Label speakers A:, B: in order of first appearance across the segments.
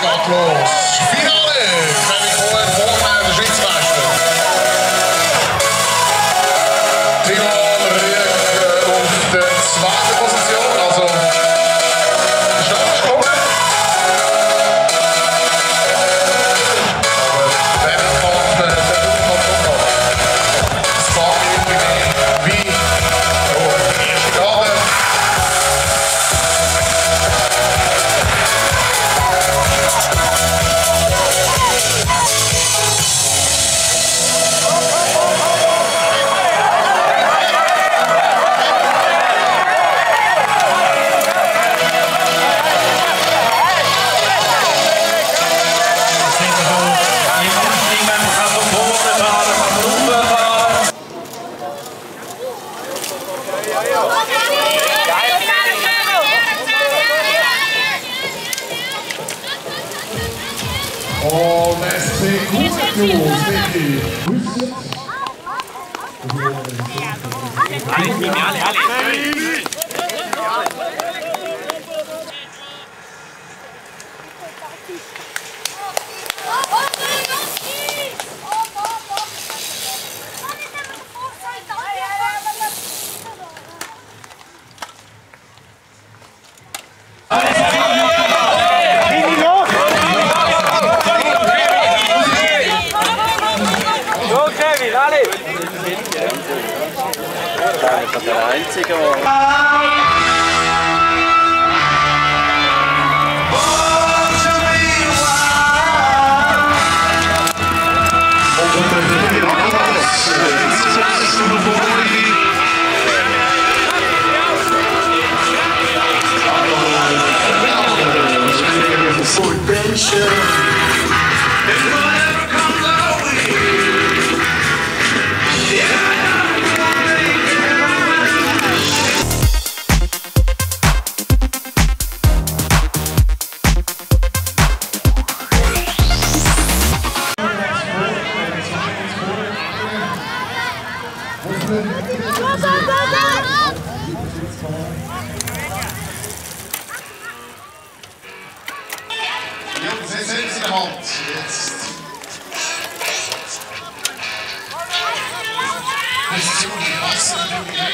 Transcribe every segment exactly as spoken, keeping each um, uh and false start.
A: geht los. Finale! Kevin Cohen vorne, der Schweizmeister. Timo Rüegg auf der zweiten Position, also stark gekommen. Aber wer kommt, der kommt noch. Es geht irgendwie wie die erste Garde. Und es sieht gut aus, Vicky.
B: Das ist der Einzige, der... Jetzt sind sie in der Hand. Jetzt. Position, die Wasser in der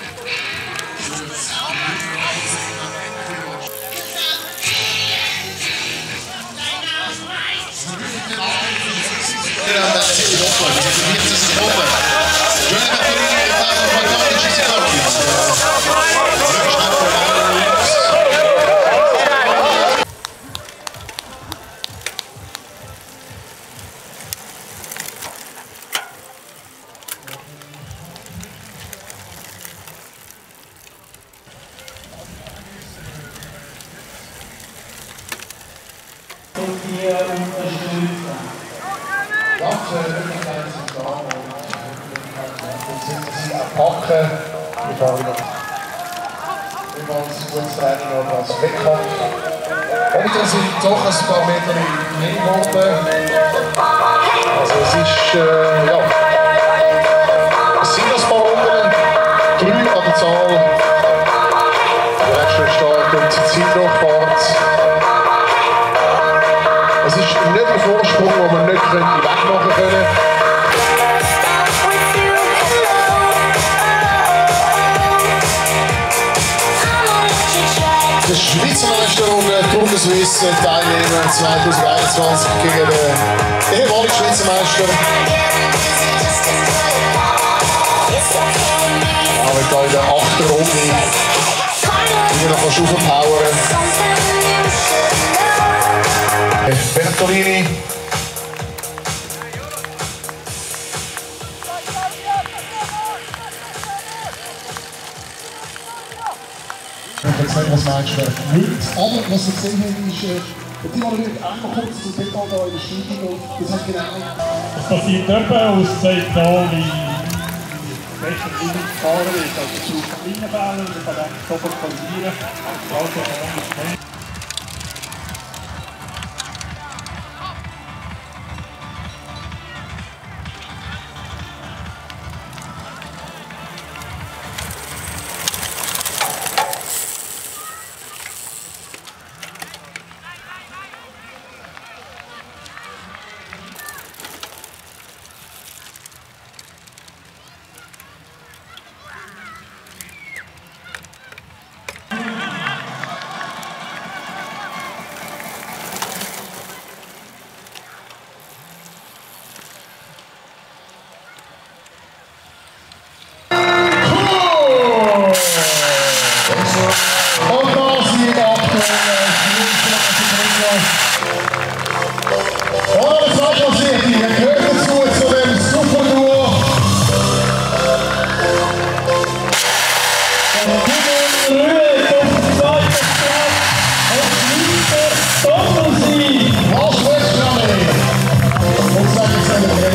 C: hier unterstützen.
A: Ganze Möglichkeiten sind da und Möglichkeiten sind packen. Wir fahren wieder ein gutes Training oder als Wettkampf. Und es sind doch ein paar Meter mehr geworden. Also es ist, äh, ja, es sind ein paar Runden, drei an der Zahl. Der letzte Start und die Ziellochfahrt. Es ist nicht ein Vorsprung, den wir nicht wegmachen können. Der Schweizer Meister und der Tour de Suisse Teilnehmer zwanzig einundzwanzig gegen den ehemaligen Schweizer Meister. Aber da in der achten Runde wieder noch aufpowern. Bertolini. Jetzt sehen wir, was Meister nimmt. Aber was Sie gesehen haben, ist, der Timo Rüegg einmal kurz zu Detail hier in der Studio. Das hat genau.
C: Das passiert etwa und es zeigt da, wie besser Linie gefahren wird. Also es braucht Linienbälle und man kann dann sofort pausieren. Also anders.
D: Rüegg auf dem zweiten Platz und weiter Doppelsieg.
A: Last West Rally. Und sage ich